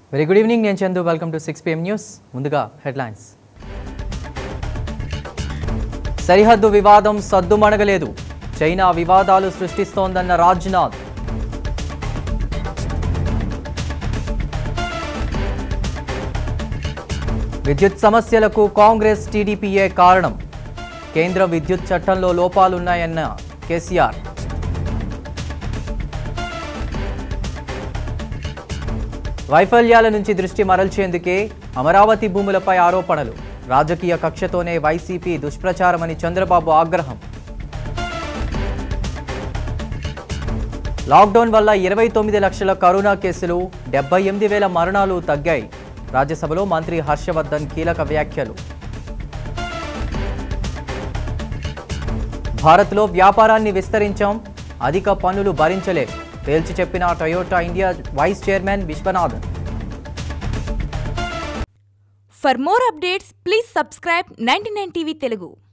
Very good evening, నేను Chandu. Welcome to 6 PM news. ముందుగా headlines. సరిహద్దు వివాదం సద్దుమణగలేదు, చైనా వివాదాలు సృష్టిస్తోందన్న రాజ్నాథ్. విద్యుత్ సమస్యలకు కాంగ్రెస్ టీడీపీయే కారణం, కేంద్ర విద్యుత్ చట్టంలో లోపాలున్నాయన్న కేసీఆర్. వైఫల్యాల నుంచి దృష్టి మరల్చేందుకే అమరావతి భూములపై ఆరోపణలు, రాజకీయ కక్షతోనే వైసీపీ దుష్ప్రచారమని చంద్రబాబు ఆగ్రహం. లాక్డౌన్ వల్ల 29 లక్షల కరోనా కేసులు, 78,000 మరణాలు తగ్గాయి. రాజ్యసభలో మంత్రి హర్షవర్ధన్ కీలక వ్యాఖ్యలు. భారత్లో వ్యాపారాన్ని విస్తరించాం, అధిక పన్నులు భరించలేం, తేల్చి చెప్పిన Toyota India vice chairman Vishwanathan. For more updates, please subscribe 99 TV Telugu.